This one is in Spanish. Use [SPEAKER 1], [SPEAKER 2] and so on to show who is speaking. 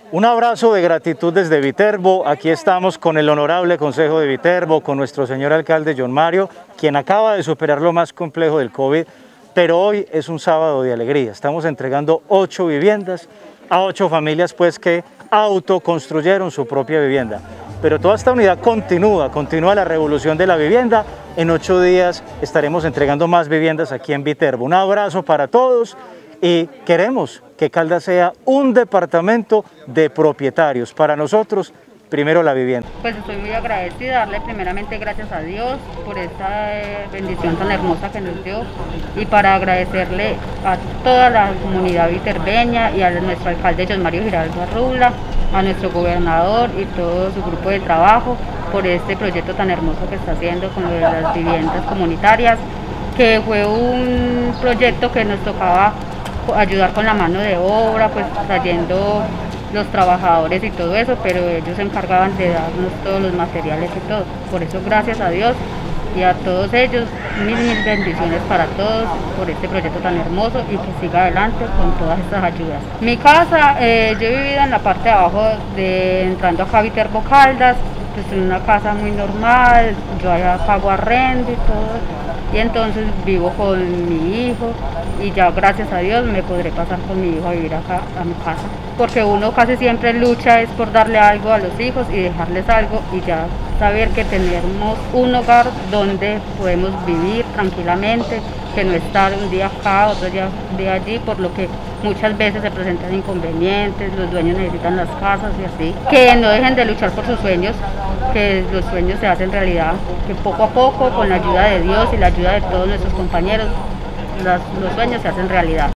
[SPEAKER 1] Un abrazo de gratitud desde Viterbo. Aquí estamos con el Honorable Consejo de Viterbo, con nuestro señor alcalde John Mario, quien acaba de superar lo más complejo del COVID, pero hoy es un sábado de alegría. Estamos entregando 8 viviendas a 8 familias pues que autoconstruyeron su propia vivienda. Pero toda esta unidad continúa la revolución de la vivienda. En 8 días estaremos entregando más viviendas aquí en Viterbo. Un abrazo para todos. Y queremos que Caldas sea un departamento de propietarios. Para nosotros, primero la vivienda.
[SPEAKER 2] Pues estoy muy agradecida, darle primeramente gracias a Dios por esta bendición tan hermosa que nos dio y para agradecerle a toda la comunidad viterbeña y a nuestro alcalde John Mario Giraldo Arrula, a nuestro gobernador y todo su grupo de trabajo por este proyecto tan hermoso que está haciendo con lo de las viviendas comunitarias, que fue un proyecto que nos tocaba ayudar con la mano de obra, pues trayendo los trabajadores y todo eso, pero ellos se encargaban de darnos todos los materiales y todo. Por eso gracias a Dios y a todos ellos, mil bendiciones para todos por este proyecto tan hermoso y que siga adelante con todas estas ayudas. Mi casa, yo he vivido en la parte de abajo, entrando acá a Viterbo Caldas, pues en una casa muy normal, yo allá pago arrendo y todo. Y entonces vivo con mi hijo y ya gracias a Dios me podré pasar con mi hijo a vivir acá a mi casa, porque uno casi siempre lucha es por darle algo a los hijos y dejarles algo y ya saber que tenemos un hogar donde podemos vivir tranquilamente, que no estar un día acá, otro día allí, por lo que muchas veces se presentan inconvenientes, los dueños necesitan las casas y así. Que no dejen de luchar por sus sueños, que los sueños se hacen realidad, que poco a poco, con la ayuda de Dios y la ayuda de todos nuestros compañeros, los sueños se hacen realidad.